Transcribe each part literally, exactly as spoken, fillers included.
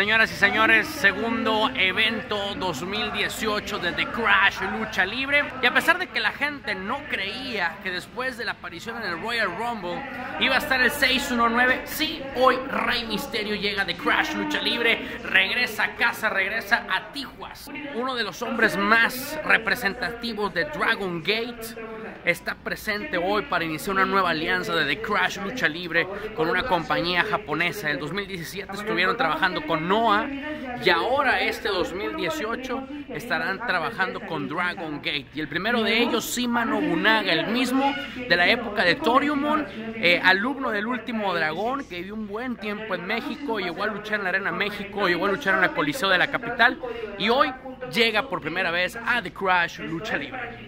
Señoras y señores, segundo evento dos mil dieciocho de The Crash Lucha Libre. Y a pesar de que la gente no creía que después de la aparición en el Royal Rumble iba a estar el seis uno nueve, sí, hoy Rey Mysterio llega a The Crash Lucha Libre, regresa a casa, regresa a Tijuas. Uno de los hombres más representativos de Dragon Gate está presente hoy para iniciar una nueva alianza de The Crash Lucha Libre con una compañía japonesa. En el dos mil diecisiete estuvieron trabajando con Noah y ahora este dos mil dieciocho estarán trabajando con Dragon Gate. Y el primero de ellos, Shima Nobunaga, el mismo de la época de Toriumon, eh, alumno del Último Dragón, que vivió un buen tiempo en México, llegó a luchar en la Arena México, llegó a luchar en la Coliseo de la capital y hoy llega por primera vez a The Crash Lucha Libre.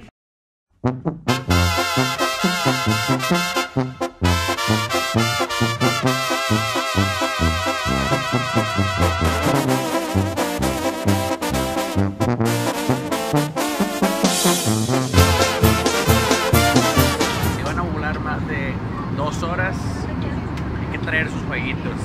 Si van a volar más de dos horas, hay que traer sus jueguitos.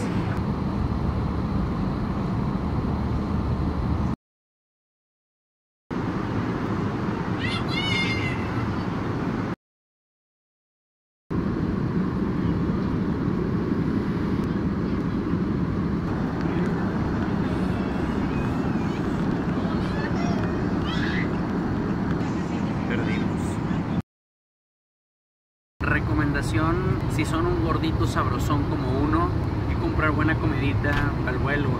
Recomendación: si son un gordito sabrosón como uno, hay que comprar buena comidita al vuelo.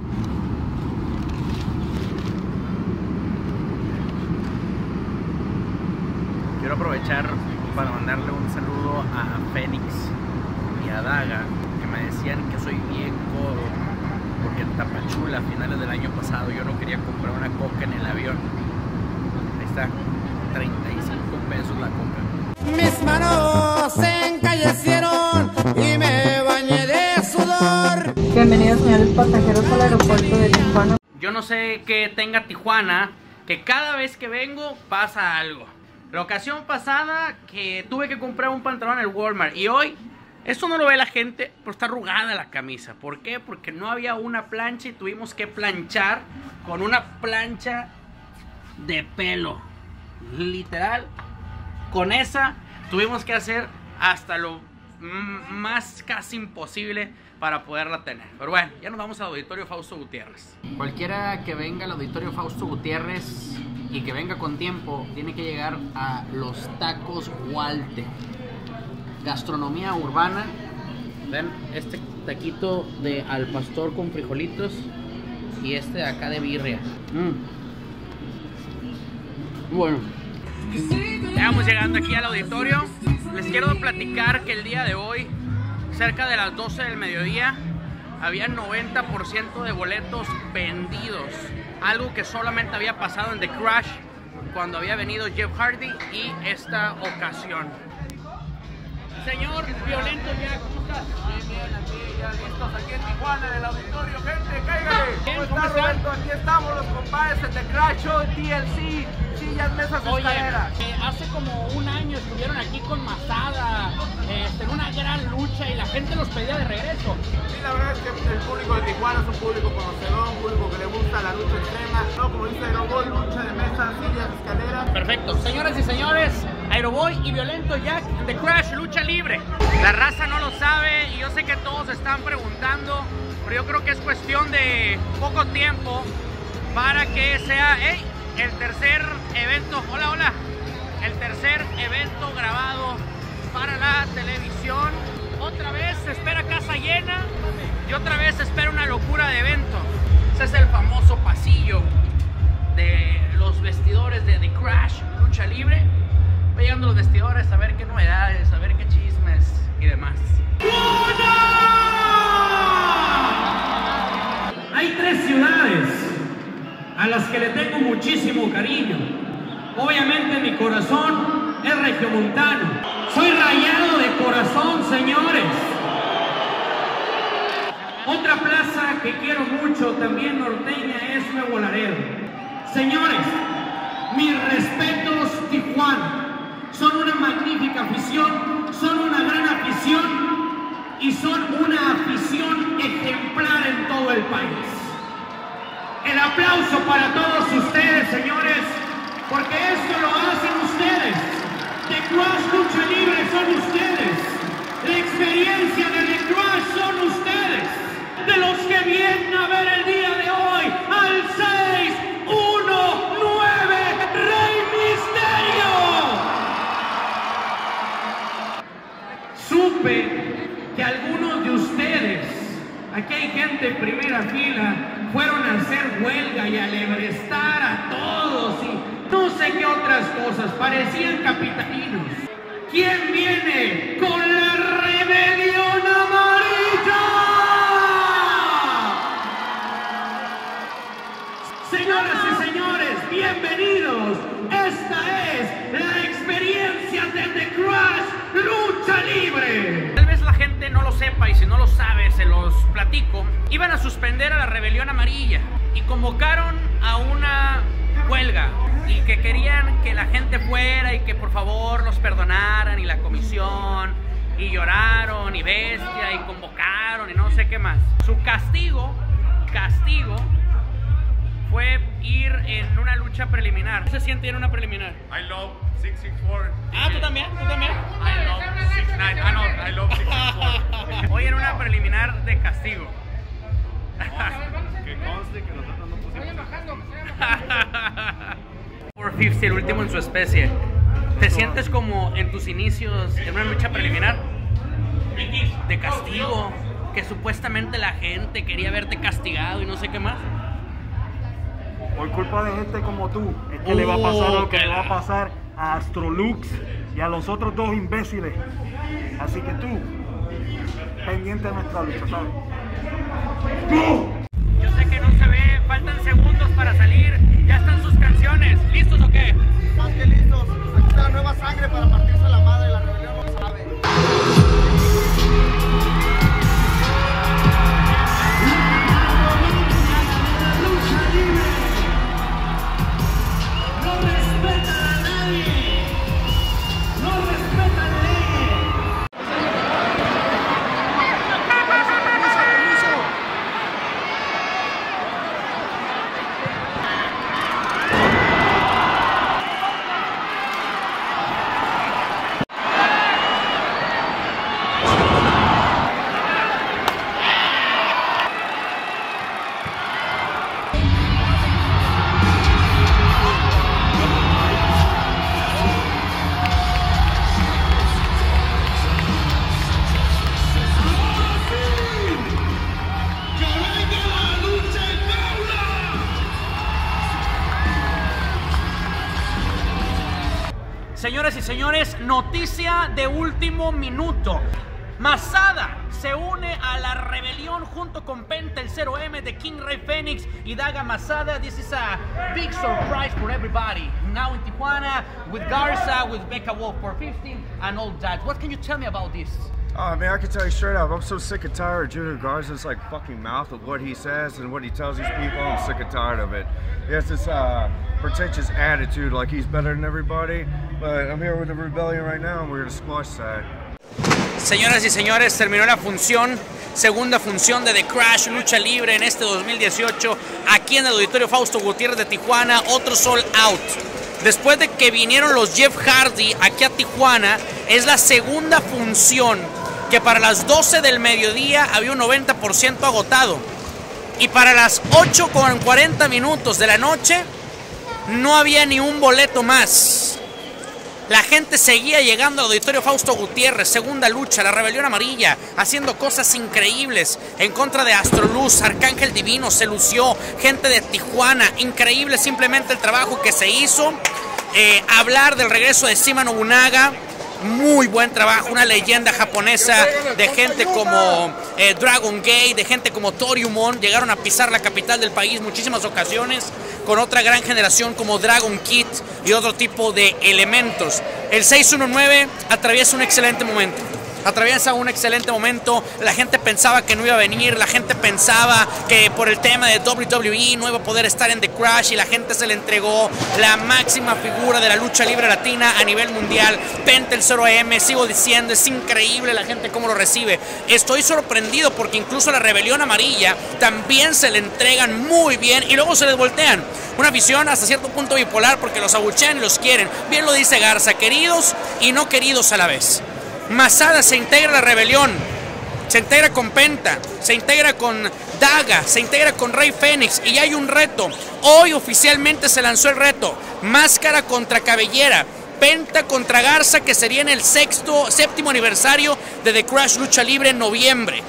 Quiero aprovechar para mandarle un saludo a Fénix y a Daga, que me decían que soy bien codo porque en Tapachula a finales del año pasado yo no quería comprar una coca en el avión. Ahí está, treinta y cinco pesos la coca. Mis manos se encallecieron y me bañé de sudor. Bienvenidos, señores pasajeros, al aeropuerto de Tijuana. Yo no sé qué tenga Tijuana, que cada vez que vengo pasa algo. La ocasión pasada que tuve que comprar un pantalón en el Walmart y hoy, esto no lo ve la gente, pero está arrugada la camisa. ¿Por qué? Porque no había una plancha y tuvimos que planchar con una plancha de pelo. Literal. Con esa tuvimos que hacer hasta lo más casi imposible para poderla tener. Pero bueno, ya nos vamos al Auditorio Fausto Gutiérrez. Cualquiera que venga al Auditorio Fausto Gutiérrez y que venga con tiempo, tiene que llegar a los Tacos Walter. Gastronomía urbana. Ven, este taquito de al pastor con frijolitos y este de acá de birria. Mm. Bueno. Estamos llegando aquí al auditorio. Les quiero platicar que el día de hoy, cerca de las doce del mediodía, había noventa por ciento de boletos vendidos. Algo que solamente había pasado en The Crash cuando había venido Jeff Hardy y esta ocasión. Señor Violento Jack, ¿cómo estás? Bien, bien, aquí ya listos aquí en Tijuana, en el auditorio. Gente, cáigale. Bien, ¿Cómo estás, Roberto? Aquí estamos los compadres en The Crash Show, T L C, sillas, mesas, Oye, escaleras. eh, hace como un año estuvieron aquí con Masada, eh, en una gran lucha y la gente los pedía de regreso. Sí, la verdad es que el público de Tijuana es un público conocedor, un público que le gusta la lucha extrema. No, como dice Aeroboy, lucha de mesas, sillas, escaleras. Perfecto. Señoras y señores, Aeroboy y Violento Jack de Crash Lucha Libre. La raza no lo sabe y yo sé que todos están preguntando, pero yo creo que es cuestión de poco tiempo para que sea hey, el tercer evento, hola, hola, el tercer evento grabado para la televisión. Otra vez se espera casa llena y otra vez se espera una locura de evento. Ese es el famoso pasillo de los vestidores de The Crash Lucha Libre. Voy llegando a los vestidores a ver qué novedades, a ver qué chismes y demás. Hay tres ciudades a las que le tengo muchísimo cariño. Obviamente mi corazón es regiomontano. Soy rayado de corazón, señores. Otra plaza que quiero mucho, también norteña, es Nuevo Laredo. Señores, mis respetos, Tijuana. Son una magnífica afición, son una gran afición y son una afición ejemplar en todo el país. aplauso para todos ustedes, señores, porque esto lo hacen ustedes. The Crush Lucha Libre son ustedes. La experiencia de The Crush son ustedes. De los que vienen a ver el día de hoy al seis uno nueve Rey Misterio. Supe que algunos de ustedes, aquí hay gente en primera fila, fueron a hacer huelga y a alebrestar a todos y no sé qué otras cosas, parecían capitalinos. ¿Quién viene con la rebelión amarilla? Señoras y señores, bienvenidos. Esta es la experiencia de The Crush Lucha Libre. Tal vez la gente no lo sepa y si no lo sabe se los platico. Iban a suspender a la rebelión amarilla y convocaron a una huelga y que querían que la gente fuera y que por favor los perdonaran y la comisión y lloraron y bestia y convocaron y no sé qué más. Su castigo, castigo fue ir en una lucha preliminar. ¿Qué se siente ir en una preliminar? I love six six four. Ah, ¿tú también? ¿Tú también? I love six nine. Ah, no, I love six six four. Hoy en una preliminar de castigo. Que conste que nosotros no pusimos. cuatrocientos cincuenta, el último en su especie. ¿Te sientes como en tus inicios en una lucha preliminar? De castigo, que supuestamente la gente quería verte castigado y no sé qué más. Por culpa de gente como tú, es que uh, le va a pasar lo que le va a pasar a Astrolux y a los otros dos imbéciles. Así que tú, pendiente de nuestra lucha, ¿sabes? Yo sé que no se ve, faltan segundos para salir. Ya están sus canciones. ¿Listos o qué? Más que listos. Aquí está la nueva sangre para partirse la madre. La rebelión no sabe. Señoras y señores, noticia de último minuto. Masada se une a la rebelión junto con Penta, el cero M de King Rey Fénix y Daga Masada. This is a big surprise for everybody. Now in Tijuana with Garza, with Becca Wolf for fifteen and all that. What can you tell me about this? Oh man, I can tell you straight up, I'm so sick and tired of Junior Garza's like fucking mouth of what he says and what he tells these people. I'm sick and tired of it. He has this uh, pretentious attitude like he's better than everybody, but I'm here with the rebellion right now and we're gonna squash that. Señoras y señores, terminó la función, segunda función de The Crush Lucha Libre en este dos mil dieciocho, aquí en el Auditorio Fausto Gutiérrez de Tijuana, otro sold out. Después de que vinieron los Jeff Hardy aquí a Tijuana, es la segunda función que para las doce del mediodía había un noventa por ciento agotado. Y para las ocho con cuarenta minutos de la noche no había ni un boleto más. La gente seguía llegando al Auditorio Fausto Gutiérrez, segunda lucha, la Rebelión Amarilla, haciendo cosas increíbles en contra de Astroluz, Arcángel Divino, se lució, gente de Tijuana, increíble simplemente el trabajo que se hizo. Eh, hablar del regreso de Shima Nobunaga, muy buen trabajo, una leyenda japonesa, de gente como eh, Dragon Gate, de gente como Toriumon, llegaron a pisar la capital del país muchísimas ocasiones, con otra gran generación como Dragon Kid y otro tipo de elementos. El seis uno nueve atraviesa un excelente momento. atraviesa un excelente momento. La gente pensaba que no iba a venir, la gente pensaba que por el tema de W W E no iba a poder estar en The Crash, y la gente se le entregó la máxima figura de la lucha libre latina a nivel mundial. Penta el cero eme, sigo diciendo, es increíble la gente cómo lo recibe. Estoy sorprendido porque incluso a la Rebelión Amarilla también se le entregan muy bien y luego se les voltean. Una visión hasta cierto punto bipolar porque los abuchean y los quieren. Bien lo dice Garza, queridos y no queridos a la vez. Masada se integra a la Rebelión, se integra con Penta, se integra con Daga, se integra con Rey Fénix y hay un reto. Hoy oficialmente se lanzó el reto, máscara contra cabellera, Penta contra Garza, que sería en el sexto, séptimo aniversario de The Crash Lucha Libre en noviembre.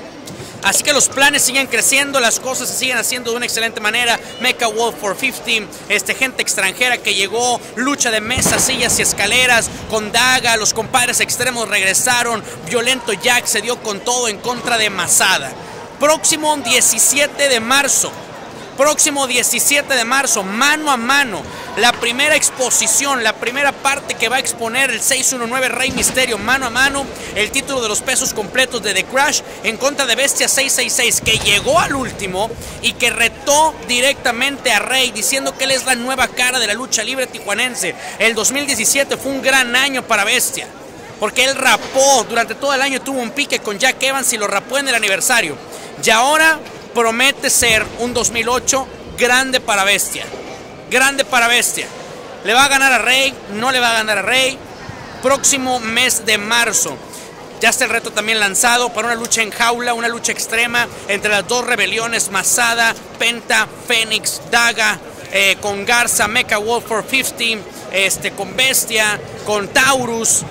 Así que los planes siguen creciendo, las cosas se siguen haciendo de una excelente manera. Mecha Wolf cuatrocientos cincuenta, este, gente extranjera que llegó, lucha de mesas, sillas y escaleras con Daga, los compadres extremos regresaron, Violento Jack se dio con todo en contra de Masada. Próximo diecisiete de marzo, próximo diecisiete de marzo, mano a mano, la primera exposición, la primera parte que va a exponer el seiscientos diecinueve Rey Misterio, mano a mano, el título de los pesos completos de The Crash en contra de Bestia seiscientos sesenta y seis, que llegó al último y que retó directamente a Rey, diciendo que él es la nueva cara de la lucha libre tijuanense. El dos mil diecisiete fue un gran año para Bestia, porque él rapó, durante todo el año tuvo un pique con Jack Evans y lo rapó en el aniversario. Y ahora promete ser un dos mil ocho grande para Bestia. Grande para Bestia. ¿Le va a ganar a Rey? No le va a ganar a Rey. Próximo mes de marzo. Ya está el reto también lanzado para una lucha en jaula, una lucha extrema entre las dos rebeliones, Masada, Penta, Fénix, Daga, eh, con Garza, Mecha Wolf cuatrocientos cincuenta, este, con Bestia, con Taurus.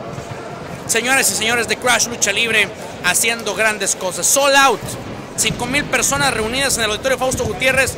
Señoras y señores, de Crash Lucha Libre haciendo grandes cosas. Sold out. cinco mil personas reunidas en el auditorio Fausto Gutiérrez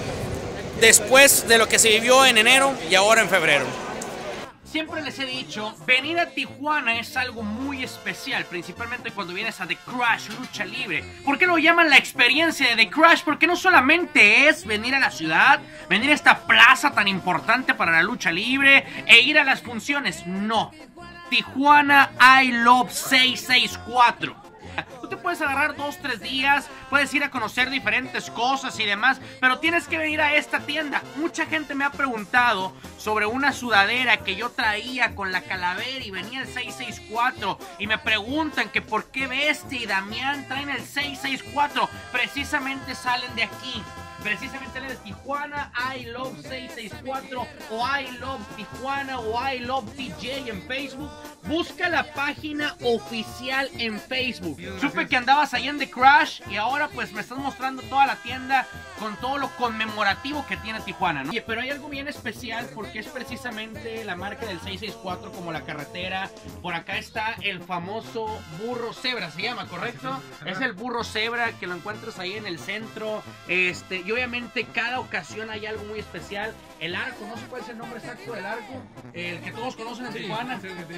después de lo que se vivió en enero y ahora en febrero. Siempre les he dicho, venir a Tijuana es algo muy especial, principalmente cuando vienes a The Crash Lucha Libre. ¿Por qué lo llaman la experiencia de The Crash? Porque no solamente es venir a la ciudad, venir a esta plaza tan importante para la lucha libre e ir a las funciones. No. Tijuana I Love seiscientos sesenta y cuatro. Tú te puedes agarrar dos, tres días, puedes ir a conocer diferentes cosas y demás, pero tienes que venir a esta tienda. Mucha gente me ha preguntado sobre una sudadera que yo traía con la calavera y venía el seiscientos sesenta y cuatro, y me preguntan que por qué Bestia y Damián traen el seiscientos sesenta y cuatro. Precisamente salen de aquí. Precisamente salen de Tijuana I Love seiscientos sesenta y cuatro o I Love Tijuana o I Love T J en Facebook. Busca la página oficial en Facebook. Supe que andabas ahí en The Crash y ahora pues me estás mostrando toda la tienda con todo lo conmemorativo que tiene Tijuana, ¿no? Oye, pero hay algo bien especial porque es precisamente la marca del seiscientos sesenta y cuatro como la carretera. Por acá está el famoso burro cebra, se llama, ¿correcto? Es el burro cebra que lo encuentras ahí en el centro. Este, y obviamente cada ocasión hay algo muy especial. El arco, no sé cuál es el nombre exacto del arco, el que todos conocen en Tijuana.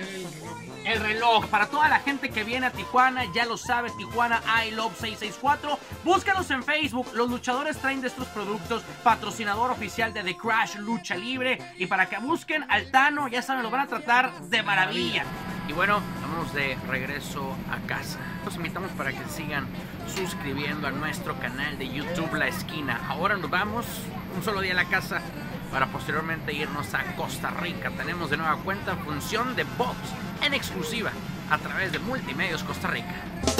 El reloj, para toda la gente que viene a Tijuana, ya lo sabe, Tijuana I Love seiscientos sesenta y cuatro. Búscalos en Facebook, los luchadores traen de estos productos, patrocinador oficial de The Crash Lucha Libre. Y para que busquen al Tano, ya saben, lo van a tratar de maravilla. Y bueno, vamos de regreso a casa. Los invitamos para que sigan suscribiendo a nuestro canal de YouTube La Esquina. Ahora nos vamos un solo día a la casa para posteriormente irnos a Costa Rica. Tenemos de nueva cuenta función de box en exclusiva a través de Multimedios Costa Rica.